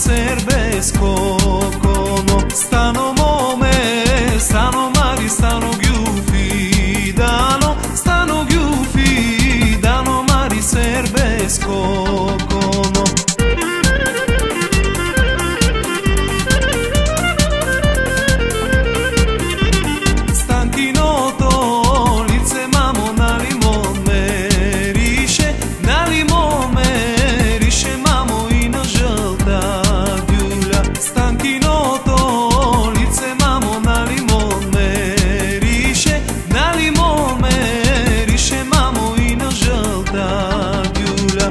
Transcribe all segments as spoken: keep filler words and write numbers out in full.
ser bez kokono. Stano mome, stano mari, stano gjufi dano, stano gjufi dano mari ser bez kokono. Stankinoto lice mamo na limon meriše, na limon meriše mamo i na želta dulja. Stankinoto lice mamo na limon meriše, na limon meriše mamo i na želta dulja.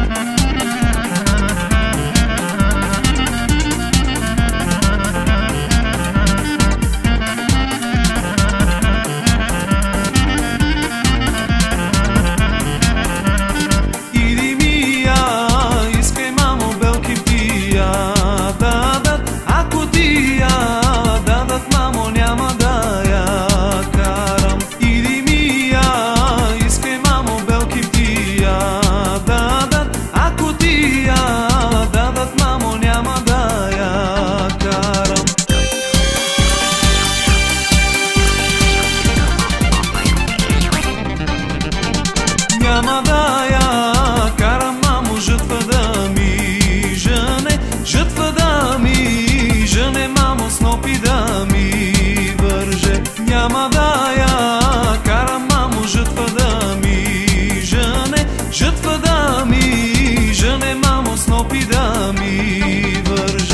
Idi mi ja, iskaj mamo belki pija dadat, ako ti ja dadat mamo njama da ja karam. Idi mi ja, iskaj mamo belki pija dadat, ako ti ja dadat mamo njama da ja karam. Няма да я карам мамо жътва да ми жъне, жътва да ми жъне мамо снопи да ми върже. Няма да я карам мамо жътва да ми жъне, жътва да ми жъне мамо снопи да ми върже.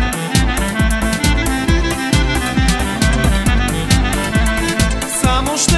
Само ще